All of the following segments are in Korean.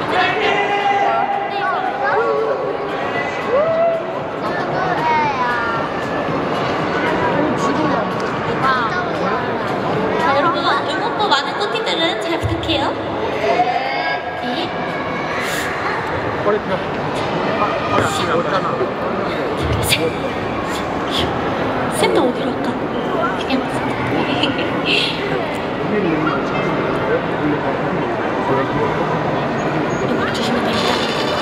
자, 여러분 응원법 많은 꽃띠들은 잘 부탁해요. 네. 허리 펴. 허리 아프면 없잖아. 셋도 어디로 할까? 그냥 이거 주시면 됩니다.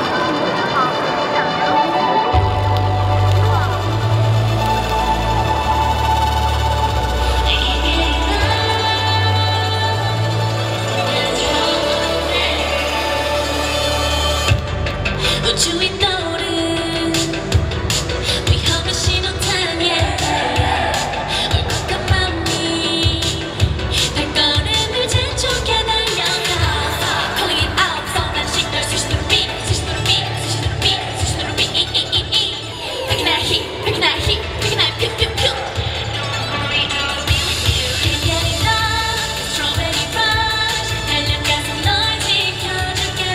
우주에 떠오른 위험한 신호탄이야. 울컥한 마음이 발걸음을 재촉해 달려가. Calling it out, 선한 시gnal 수시로 beat, 수시로 beat, 수시로 beat, 수시로 beat. 백이나 hit, 백이나 hit, 백이나 퓨퓨퓨. 햇볕이 나 strawberry rush 달려가서 널 지켜줄게.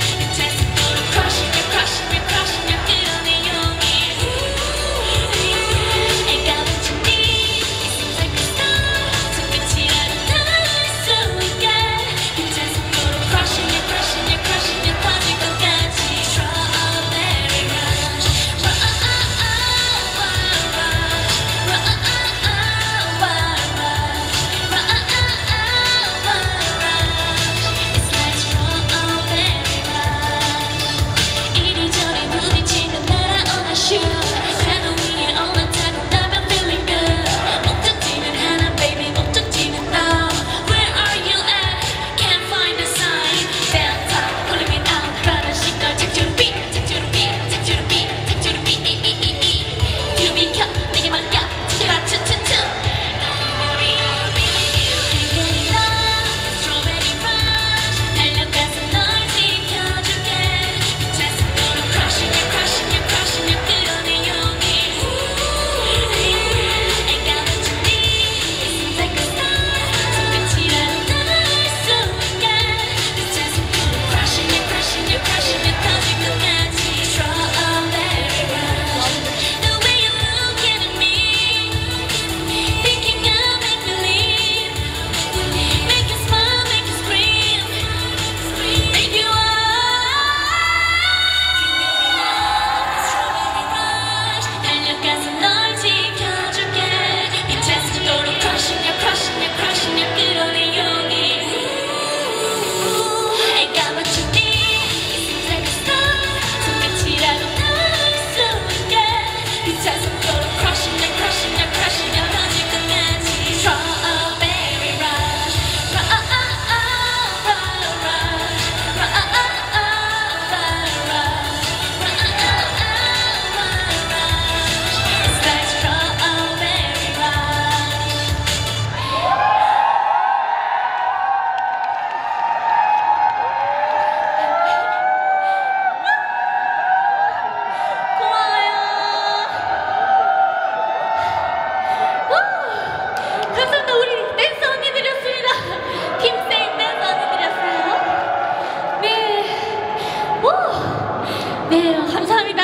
네, 감사합니다.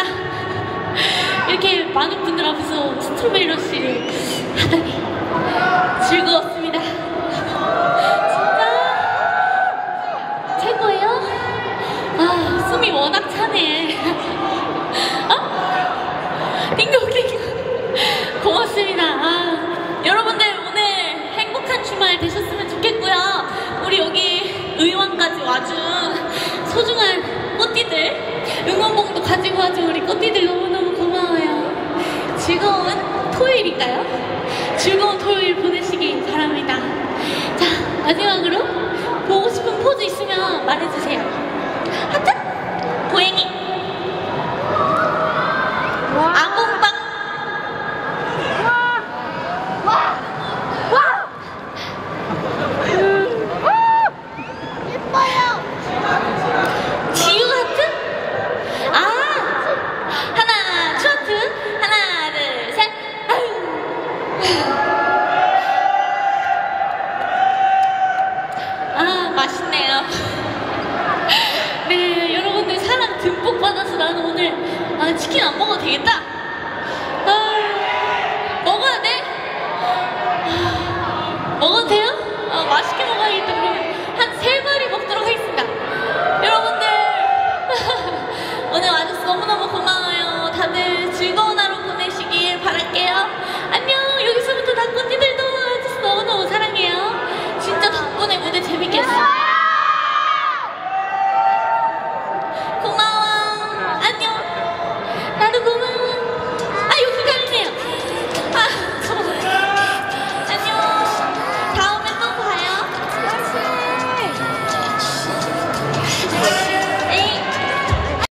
이렇게 많은 분들 앞에서 스트로베리 러쉬를 하다니 즐거웠습니다. 진짜 최고예요? 아, 숨이 워낙 차네. 띵동띵. 고맙습니다. 여러분들 오늘 행복한 주말 되셨으면 좋겠고요. 우리 여기 의왕까지 와준 소중한 꽃띠들, 응원봉도 가지고 와준 우리 꽃띠들 너무너무 고마워요. 즐거운 토요일인가요? 즐거운 토요일 보내시기 바랍니다. 자, 마지막으로 보고 싶은 포즈 있으면 말해주세요. 하트? 고양이. 아궁빵. 맛있네요. 네. 치킨 안 먹어도 되겠다.